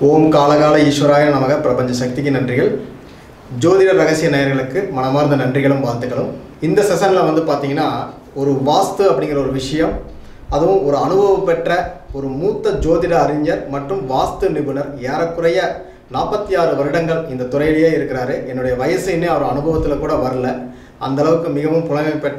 ஓம் காலகால ஈஸ்வராய நமக பிரபஞ்ச சக்திக்கு நன்றிகள். ஜோதிட ரகசிய நேயர்களுக்கு மனமார்ந்த நன்றிகளும் வாழ்த்துக்களும். இந்த செஷனில் வந்து பார்த்தீங்கன்னா ஒரு வாஸ்து அப்படிங்கிற ஒரு விஷயம், அதுவும் ஒரு அனுபவம் பெற்ற ஒரு மூத்த ஜோதிட அறிஞர் மற்றும் வாஸ்து நிபுணர், ஏறக்குறைய 46 வருடங்கள் இந்த துறையிலேயே இருக்கிறாரு. என்னுடைய வயசு இன்னும் அவர் அனுபவத்தில் கூட வரல. அந்தளவுக்கு மிகவும் புலமை பெற்ற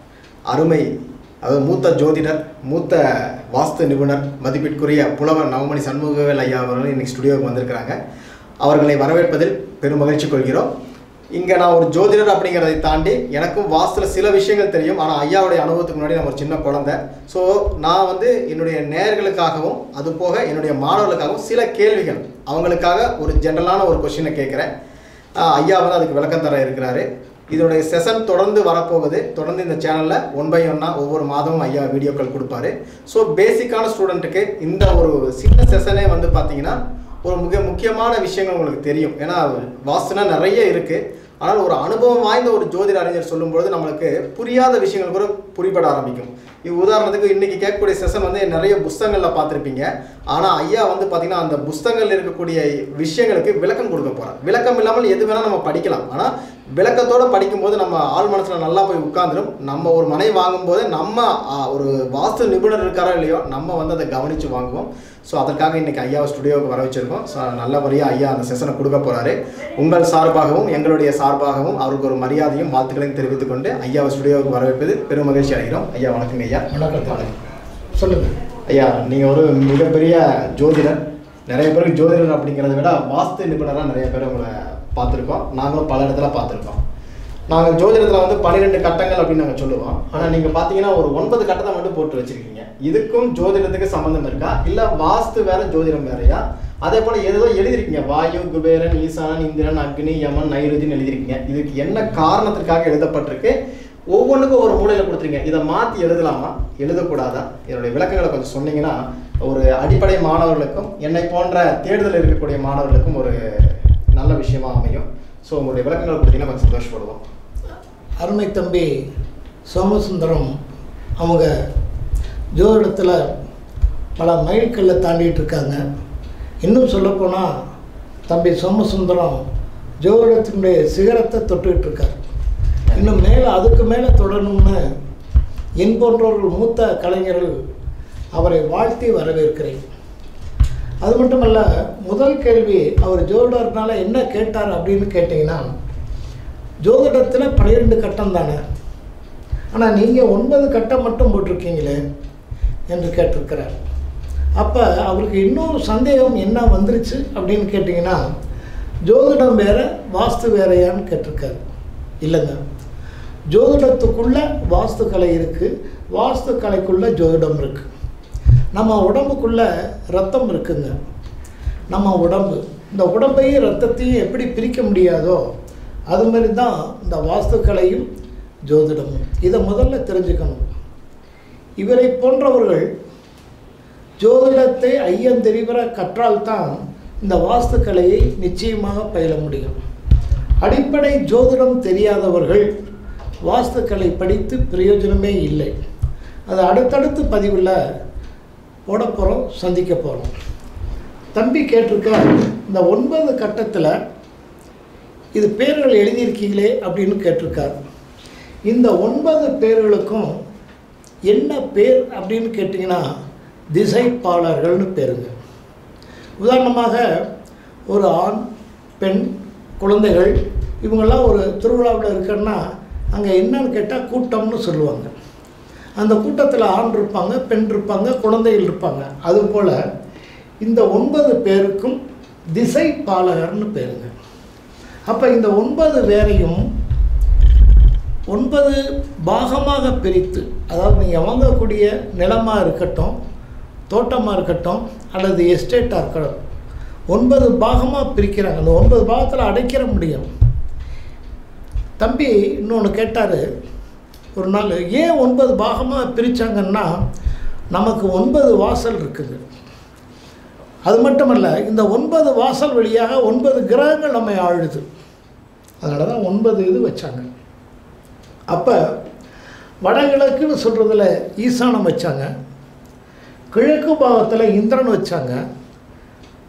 அருமை, அதாவது மூத்த ஜோதிடர், மூத்த வாஸ்து நிபுணர், மதிப்பிற்குரிய புலவர் நவமணி சண்முகவேல் ஐயா அவர்கள் இன்றைக்கி ஸ்டுடியோவுக்கு வந்திருக்கிறாங்க. அவர்களை வரவேற்பதில் பெரும் மகிழ்ச்சி கொள்கிறோம். இங்கே நான் ஒரு ஜோதிடர் அப்படிங்கிறதை தாண்டி எனக்கும் வாஸ்துவில் சில விஷயங்கள் தெரியும். ஆனால் ஐயாவுடைய அனுபவத்துக்கு முன்னாடி நான் ஒரு சின்ன குழந்தை. ஸோ நான் வந்து என்னுடைய நேயர்களுக்காகவும் அது போக என்னுடைய மாணவர்களுக்காகவும் சில கேள்விகள், அவங்களுக்காக ஒரு ஜென்ரலான ஒரு கொஸ்டினை கேட்குறேன். ஐயா வந்து அதுக்கு விளக்கம் தர இருக்கிறாரு. இதனுடைய செஷன் தொடர்ந்து வரப்போகுது. தொடர்ந்து இந்த சேனலில் 1 by 1 ஒவ்வொரு மாதமும் ஐயா வீடியோக்கள் கொடுப்பாரு. ஸோ பேசிக்கான ஸ்டூடெண்ட்டுக்கு இந்த ஒரு சின்ன செஷனே வந்து பார்த்தீங்கன்னா ஒரு முக்கியமான விஷயங்கள் உங்களுக்கு தெரியும். ஏன்னா வாஸ்துனா நிறைய இருக்குது. ஆனால் ஒரு அனுபவம் வாய்ந்த ஒரு ஜோதிட அறிஞர் சொல்லும்பொழுது நம்மளுக்கு புரியாத விஷயங்கள் கூட புரிபட ஆரம்பிக்கும். உதாரணத்துக்கு இன்றைக்கி கேட்கக்கூடிய செஷன் வந்து நிறைய புஸ்தகங்களில் பார்த்துருப்பீங்க. ஆனால் ஐயா வந்து பார்த்திங்கன்னா அந்த புஸ்தகங்களில் இருக்கக்கூடிய விஷயங்களுக்கு விளக்கம் கொடுக்க போகிறார். விளக்கம் இல்லாமல் எது வேணால் நம்ம படிக்கலாம். ஆனால் விளக்கத்தோடு படிக்கும்போது நம்ம ஆள் மனசில் நல்லா போய் உட்காந்துடும். நம்ம ஒரு மனை வாங்கும்போது நம்ம ஒரு வாஸ்து நிபுணர் இருக்காரோ இல்லையோ நம்ம வந்து அதை கவனித்து வாங்குவோம். ஸோ அதற்காக இன்றைக்கி ஐயாவை ஸ்டுடியோவுக்கு வர வச்சுருக்கோம். ஸோ நல்லபடியாக ஐயா அந்த செஷனை கொடுக்க போகிறாரு. உங்கள் சார்பாகவும் எங்களுடைய சார்பாகவும் அவருக்கு ஒரு மரியாதையும் வாழ்த்துக்களையும் தெரிவித்துக் கொண்டு ஐயாவை ஸ்டுடியோவுக்கு வரவேற்பது பெரும் மகிழ்ச்சி அடைகிறோம். ஐயா வணக்கங்க. ஐயா வணக்கம். சொல்லுங்கள் ஐயா. நீங்கள் ஒரு மிகப்பெரிய ஜோதிடர். நிறைய பேருக்கு ஜோதிடர் அப்படிங்கிறத விட வாஸ்து நிபுணராக நிறைய பேர் உங்களை பார்த்துருக்கோம். நாங்களும் பல இடத்துல பார்த்துருக்கோம். நாங்கள் ஜோதிடத்தில் வந்து 12 கட்டங்கள் அப்படின்னு நாங்கள் சொல்லுவோம். ஆனால் நீங்கள் பார்த்தீங்கன்னா ஒரு 9 கட்டத்தை மட்டும் போட்டு வச்சுருக்கீங்க. இதுக்கும் ஜோதிடத்துக்கு சம்மந்தம் இருக்கா, இல்லை வாஸ்து வேறு ஜோதிடம் வேறையா? அதே போல் ஏதோ எழுதிருக்கீங்க, வாயு, குபேரன், ஈசானன், இந்திரன், அக்னி, யமன், நைருதின்னு எழுதிருக்கீங்க. இதுக்கு என்ன காரணத்திற்காக எழுதப்பட்டிருக்கு? ஒவ்வொன்றுக்கும் ஒரு மூலையில் கொடுத்துருங்க. இதை மாற்றி எழுதலாமா, எழுதக்கூடாதா? என்னுடைய விளக்கங்களை கொஞ்சம் சொன்னீங்கன்னா ஒரு அடிப்படை மாணவர்களுக்கும் என்னை போன்ற தேடுதல் இருக்கக்கூடிய மாணவர்களுக்கும் ஒரு நல்ல விஷயமா அமையும். ஸோ உங்களுடைய விளக்கங்களை கொடுத்தீங்கன்னா கொஞ்சம் சந்தோஷப்படுவோம். அருமை தம்பி சோமசுந்தரம் அவங்க ஜோதிடத்தில் பல மைல்கல்லை தாண்டிகிட்டு இருக்காங்க. இன்னும் சொல்லப்போனால் தம்பி சோமசுந்தரம் ஜோதிடத்தினுடைய சிகரத்தை தொட்டுக்கிட்டு இருக்கார். இன்னும் மேலே அதுக்கு மேலே தொடரணும்னு என் போன்றவர்கள் மூத்த கலைஞர்கள் அவரை வாழ்த்தி வரவேற்கிறேன். அது மட்டுமல்ல, முதல் கேள்வி அவர் ஜோதிடர்னால என்ன கேட்டார் அப்படின்னு கேட்டிங்கன்னா, ஜோதிடத்தில் 12 கட்டம் தானே, ஆனால் நீங்கள் 9 கட்டம் மட்டும் போட்டிருக்கீங்களே என்று கேட்டிருக்கிறார். அப்போ அவருக்கு இன்னொரு சந்தேகம் என்ன வந்துருச்சு அப்படின்னு கேட்டிங்கன்னா, ஜோதிடம் வேறு வாஸ்து வேறையான்னு கேட்டிருக்காரு. இல்லைங்க, ஜோதிடத்துக்குள்ளே வாஸ்து கலை இருக்குது, வாஸ்து கலைக்குள்ளே ஜோதிடம் இருக்குது. நம்ம உடம்புக்குள்ளே ரத்தம் இருக்குங்க. நம்ம உடம்பு, இந்த உடம்பையும் ரத்தத்தையும் எப்படி பிரிக்க முடியாதோ அது மாதிரி தான் இந்த வாஸ்துக்கலையும் ஜோதிடமும். இதை முதல்ல தெரிஞ்சுக்கணும். இவரை போன்றவர்கள் ஜோதிடத்தை ஐயந்தெரிவர கற்றால்தான் இந்த வாஸ்துக்கலையை நிச்சயமாக பயில முடியும். அடிப்படை ஜோதிடம் தெரியாதவர்கள் வாஸ்துக்கலை படித்து பிரயோஜனமே இல்லை. அது அடுத்தடுத்து பதிவில் போட போகிறோம், சந்திக்க போகிறோம். தம்பி கேட்டிருக்க இந்த 9 கட்டத்தில் இது பேர்கள் எழுதியிருக்கீங்களே அப்படின்னு கேட்டிருக்கார். இந்த 9 பேர்களுக்கும் என்ன பேர் அப்படின்னு கேட்டிங்கன்னா திசைப்பாளர்கள்னு பேருங்க. உதாரணமாக ஒரு ஆண், பெண், குழந்தைகள் இவங்கெல்லாம் ஒரு திருவிழாவில் இருக்குன்னா அங்கே என்னன்னு கேட்டால் கூட்டம்னு சொல்லுவாங்க. அந்த கூட்டத்தில் ஆண் இருப்பாங்க, பெண் இருப்பாங்க, குழந்தைகள் இருப்பாங்க. அதுபோல் இந்த 9 பேருக்கும் திசைப்பாலகர்னு பேருங்க. அப்போ இந்த 9 பேரையும் 9 பாகமாக பிரித்து, அதாவது நீங்கள் வாங்கக்கூடிய நிலமாக இருக்கட்டும், தோட்டமாக இருக்கட்டும், அல்லது எஸ்டேட்டாக இருக்கட்டும், 9 பாகமாக பிரிக்கிறாங்க. அந்த 9 பாகத்தில் அடைக்கிற முடியும். தம்பி இன்னொன்று கேட்டார் ஒரு நாள், ஏன் 9 பாகமாக பிரித்தாங்கன்னா நமக்கு 9 வாசல் இருக்குது. அது மட்டுமல்ல, இந்த 9 வாசல் வழியாக 9 கிரகங்கள் நம்மை ஆழுது. அதனால தான் 9 இது வச்சாங்க. அப்போ வடகிழக்குன்னு சொல்கிறதுல ஈசானம் வச்சாங்க, கிழக்கு பாகத்தில் இந்திரன் வச்சாங்க,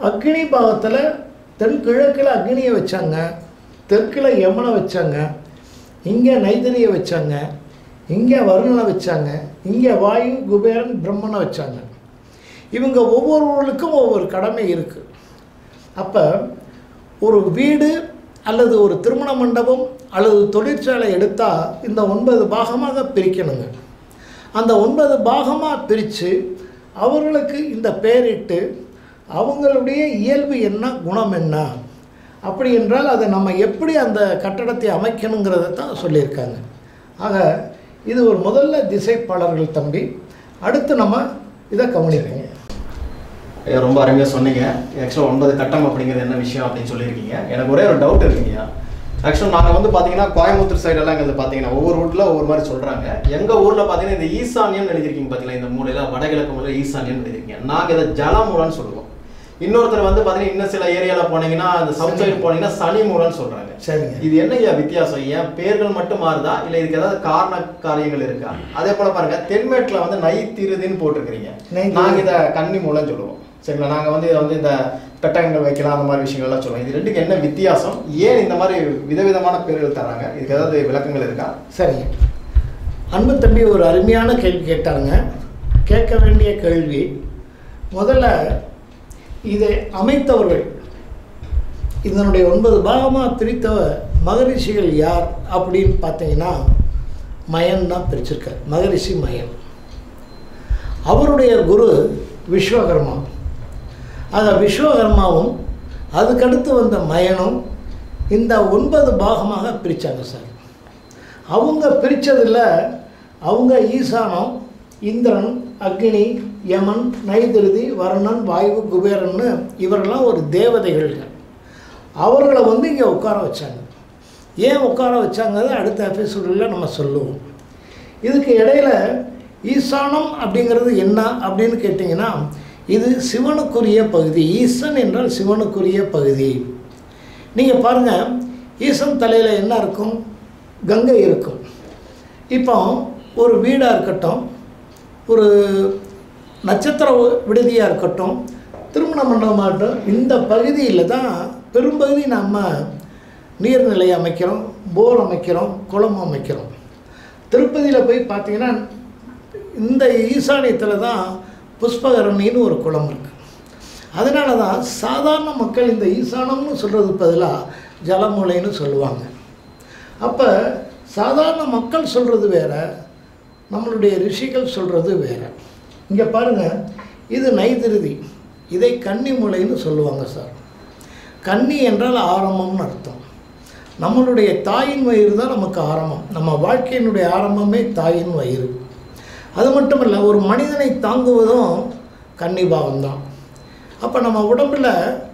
அக்னி பாகத்தில் தென்கிழக்கில் அக்னியை வச்சாங்க, தெற்கில் யமனை வச்சாங்க, இங்கே நைதனியை வச்சாங்க, இங்கே வருணனை வச்சாங்க, இங்கே வாயு குபேரன் பிரம்மனை வச்சாங்க. இவங்க ஒவ்வொருவர்களுக்கும் ஒவ்வொரு கடமை இருக்குது. அப்போ ஒரு வீடு அல்லது ஒரு திருமண மண்டபம் அல்லது தொழிற்சாலை எடுத்தால் இந்த 9 பாகமாக பிரிக்கணுங்க. அந்த 9 பாகமாக பிரித்து அவர்களுக்கு இந்த பெயரிட்டு அவங்களுடைய இயல்பு என்ன, குணம் என்ன, அப்படி என்றால் அதை நம்ம எப்படி அந்த கட்டடத்தை அமைக்கணுங்கிறத தான் சொல்லியிருக்காங்க. ஆக இது ஒரு முதல்ல திசைப்பாளர்கள் தம்பி. அடுத்து நம்ம இதை கவனிப்போங்க. ரொம்ப அருமையாக சொன்னீங்க. ஆக்சுவலாக 9 கட்டம் அப்படிங்கிறது என்ன விஷயம் அப்படின்னு சொல்லியிருக்கீங்க. எனக்கு ஒரே ஒரு டவுட் இருக்குங்கய்யா. ஆக்சுவலாக நாங்கள் வந்து பார்த்தீங்கன்னா கோயம்புத்தூர் சைடெல்லாம் இங்கே பார்த்தீங்கன்னா ஒவ்வொரு ஊரில் ஒவ்வொரு மாதிரி சொல்கிறாங்க. எங்கள் ஊரில் பார்த்தீங்கன்னா இந்த ஈசானியம் எழுதிருக்கீங்க பார்த்தீங்களா, இந்த மூலையில் வடகிழக்கு மூலையில் ஈசானியம் எழுதிருக்கீங்க. நாங்கள் இதை ஜலமூலன்னு சொல்லுவோம். இன்னொருத்தர் வந்து பார்த்தீங்கன்னா இன்னும் சில ஏரியாவில் போனீங்கன்னா அந்த சவுத் சைடு போனீங்கன்னா சனி மூலன்னு சொல்கிறாங்க. சரிங்க, இது என்னையா வித்தியாசம்? ஏன் பேர்கள் மட்டும் மாறுதா, இல்லை இதுக்கு ஏதாவது காரண காரியங்கள் இருக்கா? அதே போல் பாருங்க, தென்மேட்டில் வந்து நைத்திருதின்னு போட்டிருக்கிறீங்க, நாங்கள் இதை கன்னி மூலன்னு சொல்லுவோம். சரிங்களா, நாங்கள் வந்து இதை வந்து இந்த பெட்டகங்கள் வைக்கலாம் அந்த மாதிரி விஷயங்கள்லாம் சொல்லுவோம். இது ரெண்டுக்கு என்ன வித்தியாசம்? ஏன் இந்த மாதிரி விதவிதமான பேர்கள் தராங்க? இதுக்கு ஏதாவது விளக்கங்கள் இருக்கா? சரிங்க, அன்பு தம்பி ஒரு அருமையான கேள்வி கேட்டாருங்க. கேட்க வேண்டிய கேள்வி. முதல்ல இதை அமைத்தவர்கள், இதனுடைய 9 பாகமாக பிரித்த மகரிஷிகள் யார் அப்படின்னு பார்த்தீங்கன்னா மயன் தான் பிரிச்சிருக்கார். மகரிஷி மயன். அவருடைய குரு விஸ்வகர்மா. ஆக விஸ்வகர்மாவும் அதுக்கடுத்து வந்த மயனும் இந்த 9 பாகமாக பிரித்தாங்க சார். அவங்க பிரித்ததில் அவங்க ஈசானம், இந்திரன், அக்னி, யமன், நைதிருதி, வருணன், வாயு, குபேரன்னு இவரெல்லாம் ஒரு தேவதைகள். அவர்களை வந்து இங்கே உட்கார வச்சாங்க. ஏன் உட்கார வச்சாங்கிறத அடுத்த எபிசோடில் நம்ம சொல்லுவோம். இதுக்கு இடையில் ஈசானம் அப்படிங்கிறது என்ன அப்படின்னு கேட்டிங்கன்னா, இது சிவனுக்குரிய பகுதி. ஈசன் என்றால் சிவனுக்குரிய பகுதி. நீங்கள் பாருங்கள், ஈசன் தலையில் என்ன இருக்கும்? கங்கை இருக்கும். இப்போ ஒரு வீடாக இருக்கட்டும், ஒரு நட்சத்திர விடுதியாக இருக்கட்டும், திருமண மண்டபமாகட்டும், இந்த பகுதியில் தான் பெரும்பகுதி நம்ம நீர்நிலை அமைக்கிறோம், போர் அமைக்கிறோம், குளம் அமைக்கிறோம். திருப்பதியில் போய் பார்த்தீங்கன்னா இந்த ஈசானியத்தில் தான் புஷ்பகரணின்னு ஒரு குளம் இருக்குது. அதனால தான் சாதாரண மக்கள் இந்த ஈசானம்னு சொல்கிறது பதிலாக ஜலமூலைன்னு சொல்லுவாங்க. அப்போ சாதாரண மக்கள் சொல்கிறது வேறு, நம்மளுடைய ரிஷிகள் சொல்கிறது வேறு. இங்கே பாருங்கள், இது நைதிருதி, இதை கன்னி மூலைன்னு சொல்லுவாங்க சார். கன்னி என்றால் ஆரம்பம்னு அர்த்தம். நம்மளுடைய தாயின் வயிறு தான் நமக்கு ஆரம்பம். நம்ம வாழ்க்கையினுடைய ஆரம்பமே தாயின் வயிறு. அது மட்டும் இல்லை, ஒரு மனிதனை தாங்குவதும் கன்னி பாகம்தான். அப்போ நம்ம உடம்பில்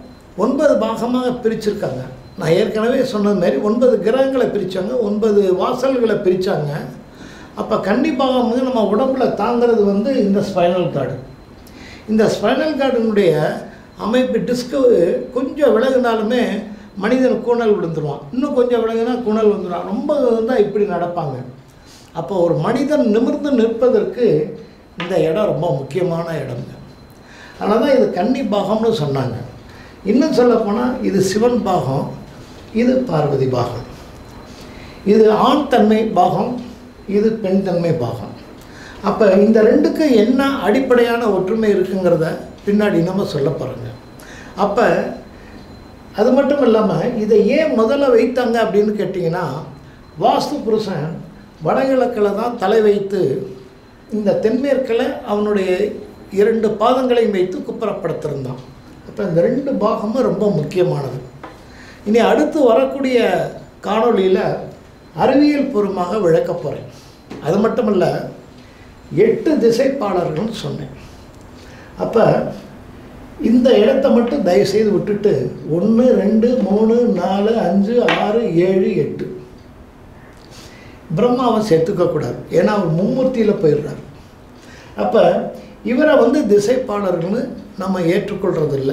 9 பாகமாக பிரிச்சிருக்காங்க. நான் ஏற்கனவே சொன்னது மாதிரி 9 கிரகங்களை பிரித்தாங்க, 9 வாசல்களை பிரித்தாங்க. அப்போ கன்னி பாகம் வந்து நம்ம உடம்பில் தாங்கிறது வந்து இந்த ஸ்பைனல் கார்டு. இந்த ஸ்பைனல் கார்டினுடைய அமைப்பு டிஸ்கு கொஞ்சம் விலகினாலுமே மனிதன் கூணல் விழுந்துருவான். இன்னும் கொஞ்சம் விலகினா கூணல் வந்துடுவான். ரொம்ப தான் இப்படி நடப்பாங்க. அப்போ ஒரு மனிதன் நிமிர்ந்து நிற்பதற்கு இந்த இடம் ரொம்ப முக்கியமான இடம்ங்க. அதனால தான் இது கன்னி பாகம்னு சொன்னாங்க. இன்னும் சொல்லப்போனால் இது சிவன் பாகம், இது பார்வதி பாகம். இது ஆண் தன்மை பாகம், இது பெண் தன்மை பாகம். அப்போ இந்த ரெண்டுக்கு என்ன அடிப்படையான ஒற்றுமை இருக்குங்கிறத பின்னாடி நம்ம சொல்ல போகிறோங்க. அப்போ அது மட்டும் இல்லாமல் இதை ஏன் முதல்ல வைத்தாங்க அப்படின்னு கேட்டிங்கன்னா, வாஸ்து புருஷன் வடகிழக்கில் தான் தலை வைத்து இந்த தென்மேற்கில் அவனுடைய 2 பாதங்களையும் வைத்து குப்புறப்படுத்திருந்தான். அப்போ இந்த 2 பாகமும் ரொம்ப முக்கியமானது. இனி அடுத்து வரக்கூடிய காணொளியில் அறிவியல் பூர்வமாக விளக்க போகிறேன். அது மட்டும் இல்லை, 8 திசைப்பாளர்கள்னு சொன்னேன். அப்போ இந்த இடத்த மட்டும் தயவுசெய்து விட்டுட்டு 1 2 3 4 5 6 7 8 பிரம்மாவை சேர்த்துக்கக்கூடாது. ஏன்னா அவர் மும்மூர்த்தியில் போயிடுறார். அப்போ இவரை வந்து திசைப்பாளர்கள்னு நம்ம ஏற்றுக்கொள்கிறதில்லை.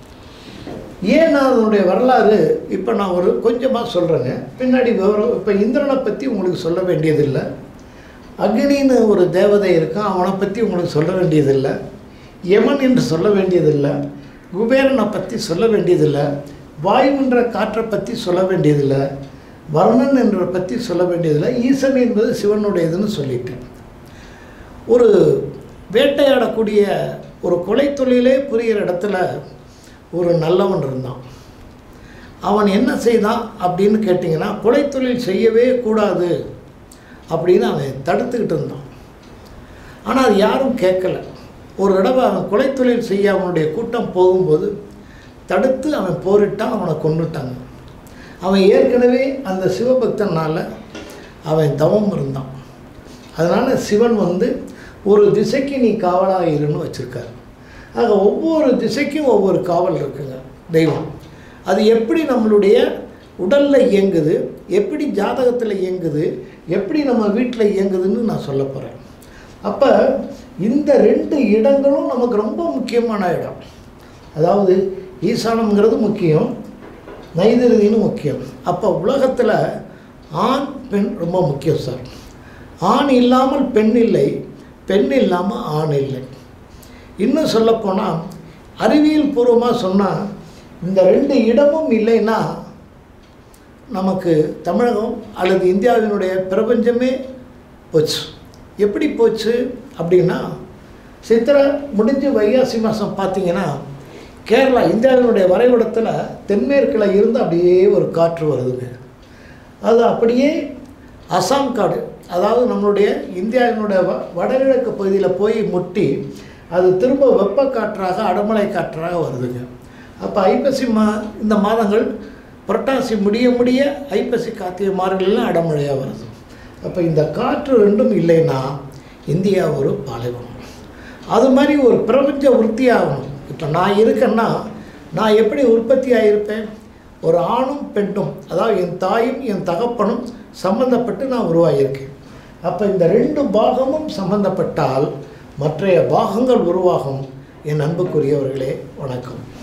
ஏன்னா அதனுடைய வரலாறு இப்போ நான் ஒரு கொஞ்சமாக சொல்கிறேங்க, பின்னாடி விவரம். இப்போ இந்திரனை பற்றி உங்களுக்கு சொல்ல வேண்டியதில்லை. அக்னின்னு ஒரு தேவதை இருக்கான், அவனை பற்றி உங்களுக்கு சொல்ல வேண்டியதில்லை. யமன் என்று சொல்ல வேண்டியதில்லை. குபேரனை பற்றி சொல்ல வேண்டியதில்லை, வாயுன்ற காற்றை பற்றி சொல்ல வேண்டியதில்லை, வருணன் என்ற பற்றி சொல்ல வேண்டியதில்லை, ஈசன் என்பது சிவனுடையதுன்னு சொல்லிட்டேன். ஒரு வேட்டையாடக்கூடிய ஒரு கொலை தொழிலே புரிகிற இடத்துல ஒரு நல்லவன் இருந்தான். அவன் என்ன செய்தான் அப்படின்னு கேட்டிங்கன்னா, கொலை தொழில் செய்யவே கூடாது அப்படின்னு அவன் தடுத்துக்கிட்டு இருந்தான். ஆனால் அது யாரும் கேட்கலை. ஒரு தடவை அவன் கொலை தொழில் செய்ய அவனுடைய கூட்டம் போகும்போது தடுத்து அவன் போரிட்டான், அவனை கொன்னுட்டாங்க. அவன் ஏற்கனவே அந்த சிவபக்தனால் அவன் தவம் இருந்தான். அதனால் சிவன் ஒரு திசைக்கு நீ காவலாக இருன்னு வச்சுருக்காரு. ஆக ஒவ்வொரு திசைக்கும் ஒவ்வொரு காவல் இருக்குங்க தெய்வம். அது எப்படி நம்மளுடைய உடலில் இயங்குது, எப்படி ஜாதகத்தில் இயங்குது, எப்படி நம்ம வீட்டில் இயங்குதுன்னு நான் சொல்ல போகிறேன். அப்போ இந்த 2 இடங்களும் நமக்கு ரொம்ப முக்கியமான இடம். அதாவது ஈசானம்ங்கிறது முக்கியம், நைதிருதின்னு முக்கியம். அப்போ உலகத்தில் ஆண் பெண் ரொம்ப முக்கியம் சார். ஆண் இல்லாமல் பெண் இல்லை, பெண் இல்லாமல் ஆண் இல்லை. இன்னும் சொல்லப்போனால் அறிவியல் பூர்வமாக சொன்னால் இந்த 2 இடமும் இல்லைன்னா நமக்கு தமிழகம் அல்லது இந்தியாவினுடைய பிரபஞ்சமே போச்சு. எப்படி போச்சு அப்படின்னா, சித்திரை முடிஞ்சு வைகாசி மாதம் பார்த்திங்கன்னா கேரளா இந்தியாவினுடைய வரைபடத்தில் தென்மேற்கில் இருந்து அப்படியே ஒரு காற்று வருதுங்க. அது அப்படியே அசாம் காடு, அதாவது நம்மளுடைய இந்தியாவினுடைய வடகிழக்கு பகுதியில் போய் முட்டி அது திரும்ப வெப்ப காற்றாக அடமலை காற்றாக வருதுங்க. அப்போ ஐப்பசி இந்த மாதங்கள் புரட்டாசி முடிய முடிய ஐப்பசி கார்த்திகை மார்கழிலாம் அடமழையாக வருது. அப்போ இந்த காற்று 2ம் இல்லைன்னா இந்தியா ஒரு பாலைவனம். அது மாதிரி ஒரு பிரபஞ்ச உற்பத்தி ஆகணும். இப்போ நான் இருக்கேன்னா நான் எப்படி உற்பத்தி ஆகியிருப்பேன்? ஒரு ஆணும் பெண்ணும், அதாவது என் தாயும் என் தகப்பனும் சம்பந்தப்பட்டு நான் உருவாகியிருக்கேன். அப்போ இந்த 2 பாகமும் சம்பந்தப்பட்டால் மற்றைய பாகங்கள் உருவாகும். என் அன்புக்குரியவர்களே, வணக்கம்.